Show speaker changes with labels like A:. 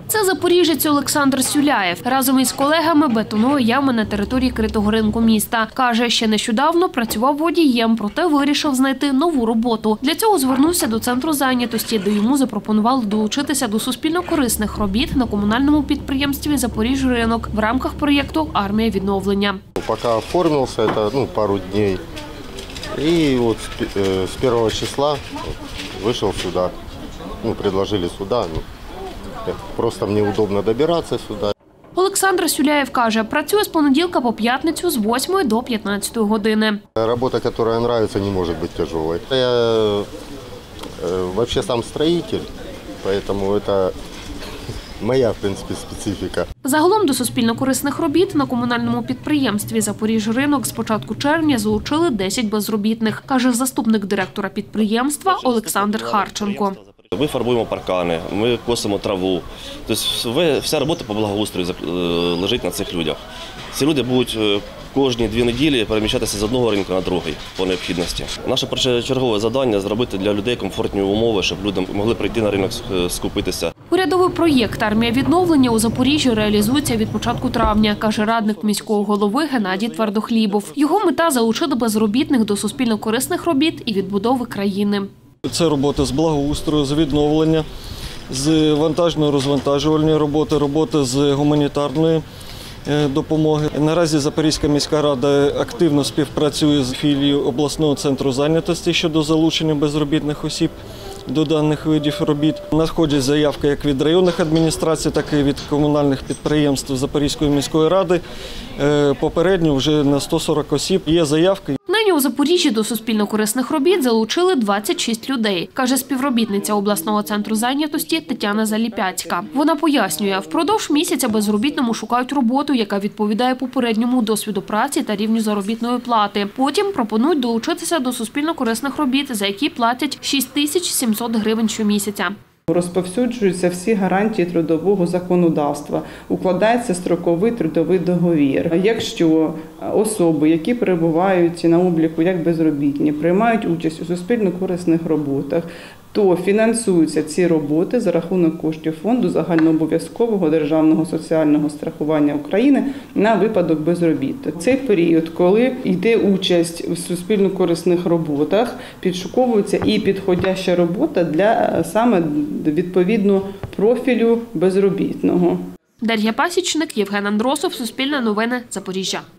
A: Це запоріжець Олександр Сюляєв. Разом із колегами бетонує ями на території критого ринку міста. Каже, ще нещодавно працював водієм, проте вирішив знайти нову роботу. Для цього звернувся до центру зайнятості, де йому запропонували долучитися до суспільно-корисних робіт на комунальному підприємстві «Запоріжринок» в рамках проєкту «Армія відновлення».
B: Поки оформився, це пару днів. І от з 1 числа вийшов сюди. Предложили сюди. Просто мені удобно добиратися сюди.
A: Олександр Сюляєв каже, працює з понеділка по п'ятницю з 8 до 15 години.
B: Робота, яка подобається, не може бути тяжелою. Я взагалі сам строїтель, тому це моя, в принципі, специфіка.
A: Загалом до суспільно-корисних робіт на комунальному підприємстві «Запоріжринок» з початку червня залучили 10 безробітних, каже заступник директора підприємства Олександр Харченко.
C: Ми фарбуємо паркани, ми косимо траву. Тобто вся робота по благоустрою лежить на цих людях. Ці люди будуть кожні 2 неділі переміщатися з одного ринку на другий по необхідності. Наше першочергове завдання – зробити для людей комфортні умови, щоб люди могли прийти на ринок, скупитися.
A: Урядовий проєкт «Армія відновлення» у Запоріжжі реалізується від початку травня, каже радник міського голови Геннадій Твердохлібов. Його мета – залучити безробітних до суспільно-корисних робіт і відбудови країни.
D: Це роботи з благоустрою, з відновлення, з вантажно-розвантажувальної роботи, роботи з гуманітарної допомоги. Наразі Запорізька міська рада активно співпрацює з філією обласного центру зайнятості щодо залучення безробітних осіб до даних видів робіт. Надходять заявки як від районних адміністрацій, так і від комунальних підприємств Запорізької міської ради. Попередньо вже на 140 осіб є заявки.
A: Нині у Запоріжжі до суспільно-корисних робіт залучили 26 людей, каже співробітниця обласного центру зайнятості Тетяна Заліпяцька. Вона пояснює, впродовж місяця безробітному шукають роботу, яка відповідає попередньому досвіду праці та рівню заробітної плати. Потім пропонують долучитися до суспільно-корисних робіт, за які платять 6700 гривень щомісяця.
E: Розповсюджуються всі гарантії трудового законодавства, укладається строковий трудовий договір. Якщо особи, які перебувають на обліку як безробітні, приймають участь у суспільно-корисних роботах, то фінансуються ці роботи за рахунок коштів Фонду загальнообов'язкового державного соціального страхування України на випадок безробіття. Цей період, коли йде участь у суспільно-корисних роботах, підшуковується і підходяща робота для саме відповідно профілю безробітного.
A: Дар'я Пасічник, Євген Андросов, Суспільне новини, Запоріжжя.